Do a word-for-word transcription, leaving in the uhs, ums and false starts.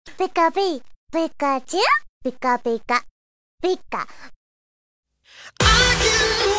ピカピ、ピカチュウ、ピカピカ、ピカ。